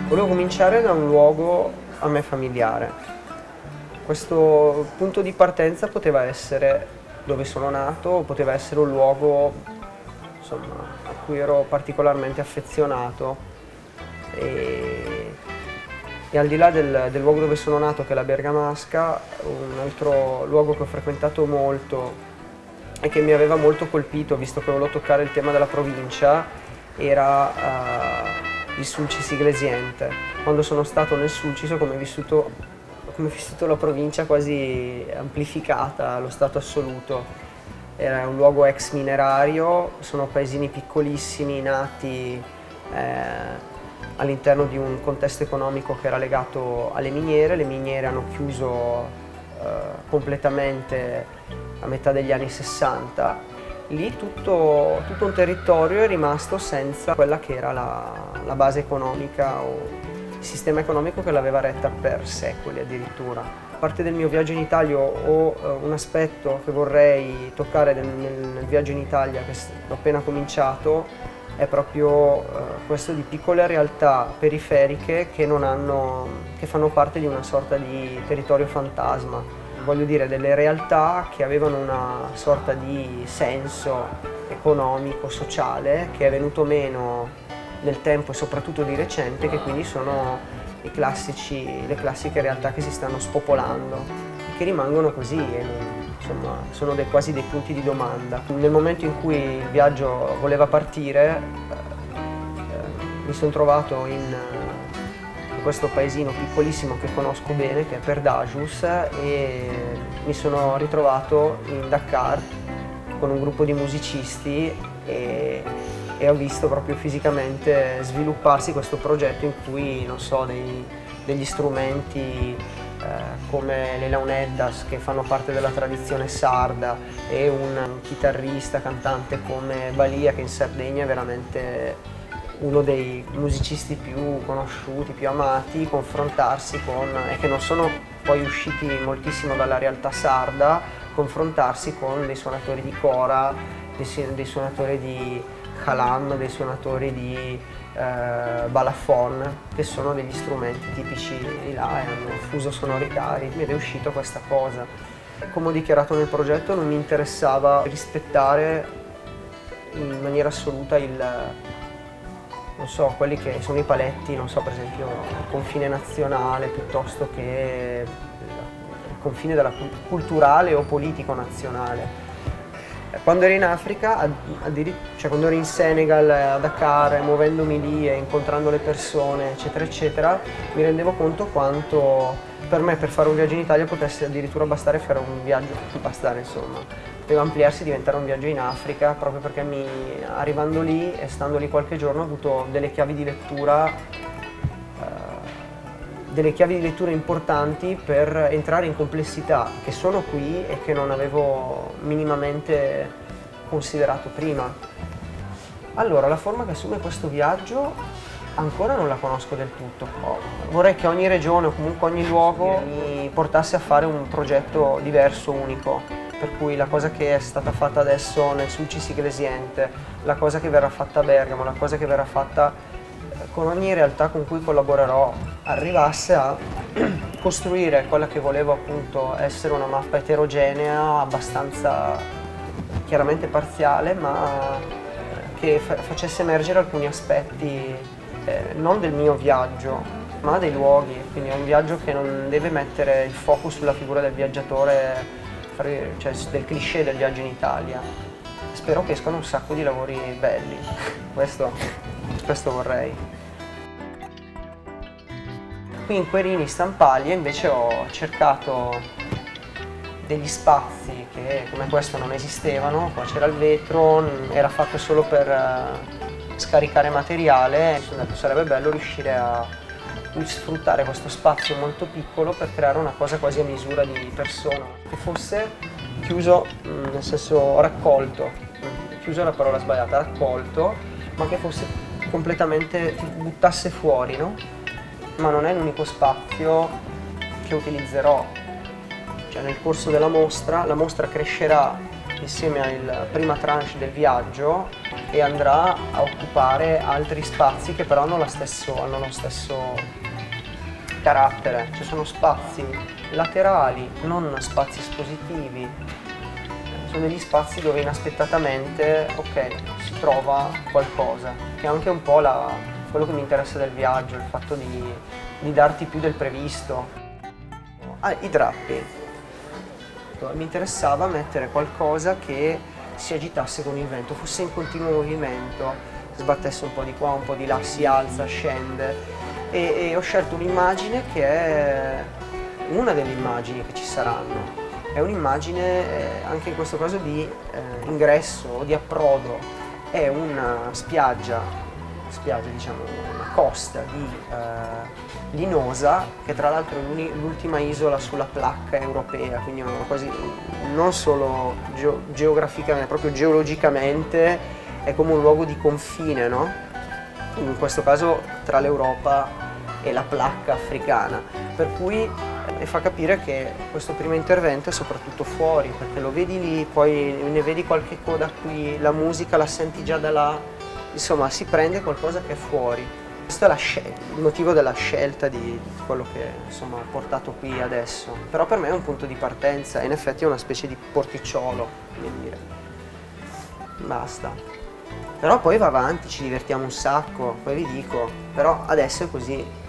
Volevo cominciare da un luogo a me familiare. Questo punto di partenza poteva essere dove sono nato, o poteva essere un luogo, insomma, a cui ero particolarmente affezionato. E al di là del luogo dove sono nato, che è la Bergamasca, un altro luogo che ho frequentato molto e che mi aveva molto colpito, visto che volevo toccare il tema della provincia, era il Sulcis Iglesiente. Quando sono stato nel Sulcis ho come vissuto la provincia quasi amplificata allo stato assoluto. Era un luogo ex minerario, sono paesini piccolissimi nati all'interno di un contesto economico che era legato alle miniere. Le miniere hanno chiuso completamente a metà degli anni 60. Lì tutto un territorio è rimasto senza quella che era la base economica o il sistema economico che l'aveva retta per secoli addirittura. A parte del mio viaggio in Italia ho un aspetto che vorrei toccare nel viaggio in Italia che ho appena cominciato, è proprio questo di piccole realtà periferiche che fanno parte di una sorta di territorio fantasma. Voglio dire, delle realtà che avevano una sorta di senso economico, sociale, che è venuto meno nel tempo e soprattutto di recente, che quindi sono le classiche realtà che si stanno spopolando e che rimangono così e insomma sono quasi dei punti di domanda. Nel momento in cui il viaggio voleva partire mi sono trovato in questo paesino piccolissimo che conosco bene, che è Perdajus, e mi sono ritrovato in Dakar con un gruppo di musicisti e ho visto proprio fisicamente svilupparsi questo progetto in cui, non so, degli strumenti come le launeddas, che fanno parte della tradizione sarda, e un chitarrista, cantante come Balia, che in Sardegna è veramente uno dei musicisti più conosciuti, più amati, confrontarsi e che non sono poi usciti moltissimo dalla realtà sarda, confrontarsi con dei suonatori di kora, dei suonatori di khalam, dei suonatori di balafon, che sono degli strumenti tipici di là e hanno fuso sonorità, ritmi, ed è uscito questa cosa. Come ho dichiarato nel progetto, non mi interessava rispettare in maniera assoluta non so, quelli che sono i paletti, non so, per esempio il confine nazionale piuttosto che il confine culturale o politico nazionale. Quando ero in Africa, cioè quando ero in Senegal, a Dakar, muovendomi lì e incontrando le persone, eccetera, eccetera, mi rendevo conto quanto per me, per fare un viaggio in Italia, potesse addirittura bastare fare un viaggio, poteva ampliarsi e diventare un viaggio in Africa, proprio perché arrivando lì e stando lì qualche giorno ho avuto delle chiavi di lettura importanti per entrare in complessità che sono qui e che non avevo minimamente considerato prima. Allora, la forma che assume questo viaggio ancora non la conosco del tutto. Vorrei che ogni regione o comunque ogni luogo mi portasse a fare un progetto diverso, unico. Per cui la cosa che è stata fatta adesso nel Sulcis Iglesiente, la cosa che verrà fatta a Bergamo, la cosa che verrà fatta con ogni realtà con cui collaborerò, arrivasse a costruire quella che volevo appunto essere una mappa eterogenea, abbastanza chiaramente parziale, ma che facesse emergere alcuni aspetti non del mio viaggio, ma dei luoghi. Quindi è un viaggio che non deve mettere il focus sulla figura del viaggiatore, cioè del cliché del viaggio in Italia. Spero che escano un sacco di lavori belli, questo vorrei. Qui in Querini Stampaglie invece ho cercato degli spazi che come questo non esistevano. Qua c'era il vetro, era fatto solo per scaricare materiale, mi sono detto sarebbe bello riuscire a sfruttare questo spazio molto piccolo per creare una cosa quasi a misura di persona, che fosse chiuso, nel senso raccolto, chiuso è la parola sbagliata, raccolto, ma che fosse completamente, buttasse fuori, no? Ma non è l'unico spazio che utilizzerò. Cioè nel corso della mostra, la mostra crescerà insieme alla prima tranche del viaggio e andrà a occupare altri spazi che però hanno lo stesso carattere, cioè sono spazi laterali, non spazi espositivi, sono degli spazi dove inaspettatamente, ok, si trova qualcosa, che è anche un po' quello che mi interessa del viaggio, il fatto di darti più del previsto. I drappi. Mi interessava mettere qualcosa che si agitasse con il vento, fosse in continuo movimento, sbattesse un po' di qua, un po' di là, si alza, scende. E ho scelto un'immagine che è una delle immagini che ci saranno. È un'immagine anche in questo caso di ingresso o di approdo. È una spiaggia diciamo, una costa di Linosa, che tra l'altro è l'ultima isola sulla placca europea, quindi quasi non solo geograficamente, proprio geologicamente è come un luogo di confine, no? In questo caso tra l'Europa e la placca africana, per cui fa capire che questo primo intervento è soprattutto fuori, perché lo vedi lì, poi ne vedi qualche coda qui, la musica la senti già da là, insomma si prende qualcosa che è fuori. Questo è il motivo della scelta di quello che insomma, ho portato qui adesso, però per me è un punto di partenza, in effetti è una specie di porticciolo, come dire. Basta. Però poi va avanti, ci divertiamo un sacco, poi vi dico, però adesso è così.